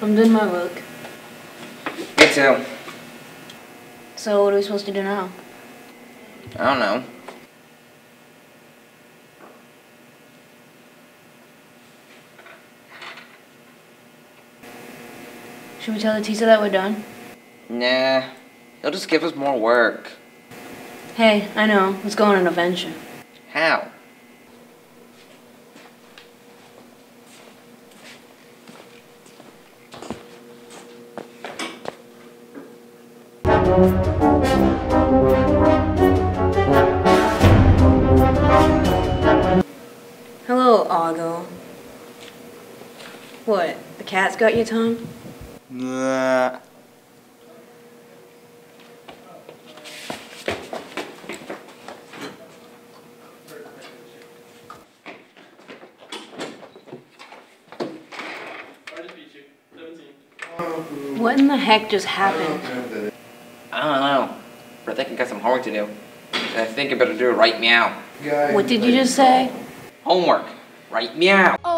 I'm doing my work. Me too. So what are we supposed to do now? I don't know. Should we tell the teacher that we're done? Nah. He'll just give us more work. Hey, I know. Let's go on an adventure. How? Hello, Argo. What? The cat's got your tongue? Nah. What in the heck just happened? I don't know. But I think I got some homework to do. And I think I better do it right meow. What did you just say? Homework. Right meow.